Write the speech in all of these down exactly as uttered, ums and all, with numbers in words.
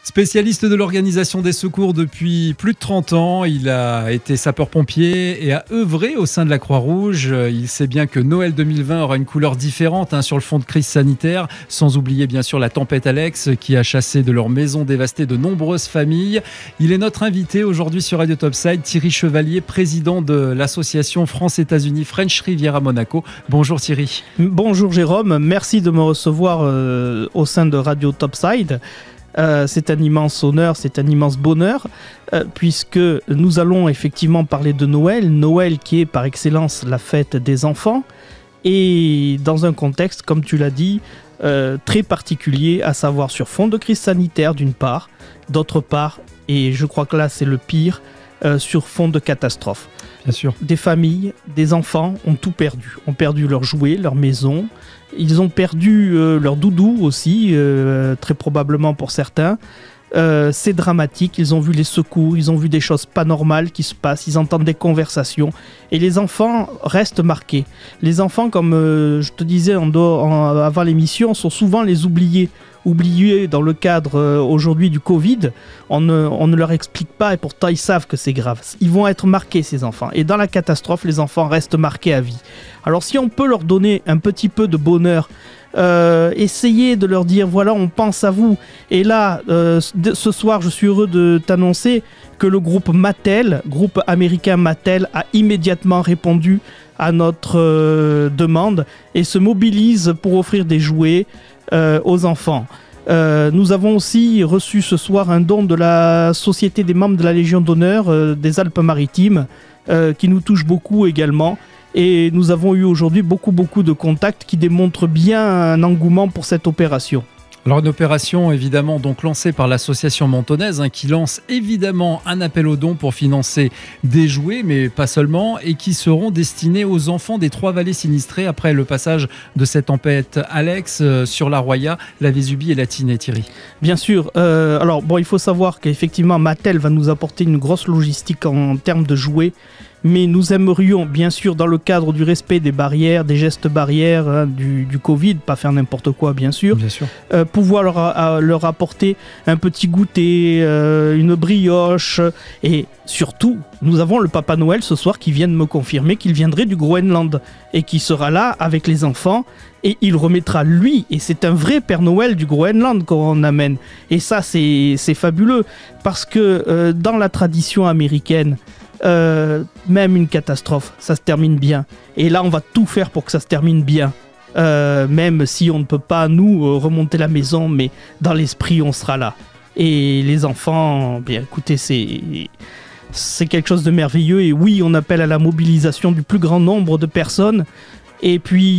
Spécialiste de l'organisation des secours depuis plus de trente ans, il a été sapeur-pompier et a œuvré au sein de la Croix-Rouge. Il sait bien que Noël deux mille vingt aura une couleur différente hein, sur le fond de crise sanitaire, sans oublier bien sûr la tempête Alex qui a chassé de leur maison dévastée de nombreuses familles. Il est notre invité aujourd'hui sur Radio Topside, Thierry Chevalier, président de l'association France-États-Unis French Riviera Monaco. Bonjour Thierry. Bonjour Jérôme, merci de me recevoir euh, au sein de Radio Topside. Euh, c'est un immense honneur, c'est un immense bonheur, euh, puisque nous allons effectivement parler de Noël, Noël qui est par excellence la fête des enfants, et dans un contexte, comme tu l'as dit, euh, très particulier, à savoir sur fond de crise sanitaire d'une part, d'autre part, et je crois que là c'est le pire, euh, sur fond de catastrophe. Bien sûr. Des familles, des enfants ont tout perdu, ont perdu leurs jouets, leur maison. Ils ont perdu euh, leur doudou aussi, euh, très probablement pour certains. Euh, c'est dramatique, ils ont vu les secours, ils ont vu des choses pas normales qui se passent, ils entendent des conversations. Et les enfants restent marqués. Les enfants, comme euh, je te disais en dehors, en, avant l'émission, sont souvent les oubliés. Oubliés dans le cadre euh, aujourd'hui du Covid. On ne, on ne leur explique pas et pourtant ils savent que c'est grave. Ils vont être marqués, ces enfants. Et dans la catastrophe, les enfants restent marqués à vie. Alors si on peut leur donner un petit peu de bonheur, euh, essayer de leur dire voilà, on pense à vous. Et là, euh, ce soir, je suis heureux de t'annoncer que le groupe Mattel, groupe américain Mattel, a immédiatement répondu à notre euh, demande et se mobilise pour offrir des jouets euh, aux enfants. Euh, nous avons aussi reçu ce soir un don de la Société des membres de la Légion d'honneur euh, des Alpes-Maritimes euh, qui nous touche beaucoup également. Et nous avons eu aujourd'hui beaucoup beaucoup de contacts qui démontrent bien un engouement pour cette opération. Alors une opération évidemment donc lancée par l'association mentonnaise hein, qui lance évidemment un appel aux dons pour financer des jouets, mais pas seulement, et qui seront destinés aux enfants des trois vallées sinistrées après le passage de cette tempête Alex euh, sur la Roya, la Vésubie et la Tinée. Thierry. Bien sûr. Euh, alors bon, il faut savoir qu'effectivement Mattel va nous apporter une grosse logistique en termes de jouets. Mais nous aimerions, bien sûr, dans le cadre du respect des barrières, des gestes barrières, hein, du, du Covid, pas faire n'importe quoi, bien sûr, bien sûr. Euh, pouvoir leur, à, leur apporter un petit goûter, euh, une brioche. Et surtout, nous avons le Papa Noël ce soir qui vient de me confirmer qu'il viendrait du Groenland et qui sera là avec les enfants. Et il remettra lui, et c'est un vrai Père Noël du Groenland qu'on amène. Et ça, c'est, c'est fabuleux, parce que euh, dans la tradition américaine, Euh, même une catastrophe, ça se termine bien. Et là, on va tout faire pour que ça se termine bien. Euh, même si on ne peut pas, nous, euh, remonter la maison, mais dans l'esprit, on sera là. Et les enfants, bien écoutez, c'est, c'est quelque chose de merveilleux. Et oui, on appelle à la mobilisation du plus grand nombre de personnes. Et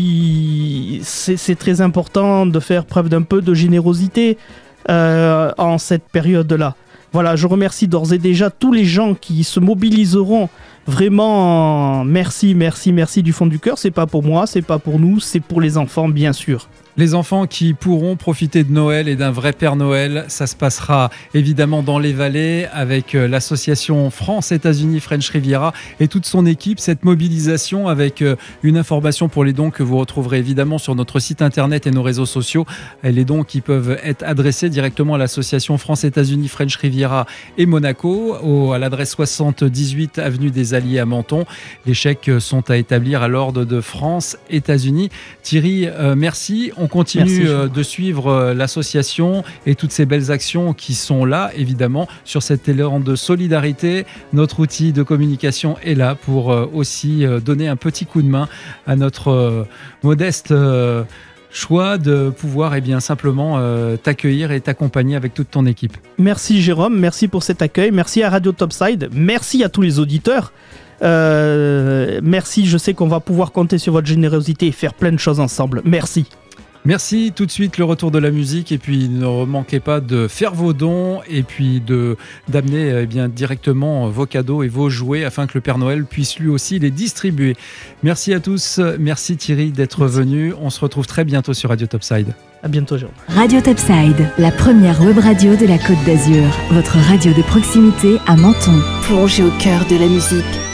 puis, c'est, c'est très important de faire preuve d'un peu de générosité euh, en cette période-là. Voilà, je remercie d'ores et déjà tous les gens qui se mobiliseront. Vraiment, merci, merci, merci du fond du cœur. C'est pas pour moi, c'est pas pour nous, c'est pour les enfants, bien sûr. Les enfants qui pourront profiter de Noël et d'un vrai Père Noël, ça se passera évidemment dans les vallées avec l'association France-États-Unis French Riviera et toute son équipe. Cette mobilisation avec une information pour les dons que vous retrouverez évidemment sur notre site internet et nos réseaux sociaux. Les dons qui peuvent être adressés directement à l'association France-États-Unis French Riviera et Monaco au, à l'adresse soixante-dix-huit avenue des Alliés à Menton. Les chèques sont à établir à l'ordre de France-États-Unis. Thierry, euh, merci. On continue Merci, de suivre l'association et toutes ces belles actions qui sont là, évidemment, sur cet élan de solidarité. Notre outil de communication est là pour aussi donner un petit coup de main à notre modeste choix de pouvoir eh bien, simplement euh, t'accueillir et t'accompagner avec toute ton équipe. Merci Jérôme, merci pour cet accueil. Merci à Radio Topside, merci à tous les auditeurs. Euh, merci, je sais qu'on va pouvoir compter sur votre générosité et faire plein de choses ensemble. Merci. Merci, tout de suite le retour de la musique et puis ne manquez pas de faire vos dons et puis de, d'amener eh bien, directement vos cadeaux et vos jouets afin que le Père Noël puisse lui aussi les distribuer. Merci à tous, merci Thierry d'être merci. venu, on se retrouve très bientôt sur Radio Topside. À bientôt Jérôme. Radio Topside, la première web radio de la Côte d'Azur, votre radio de proximité à Menton. Plongez au cœur de la musique.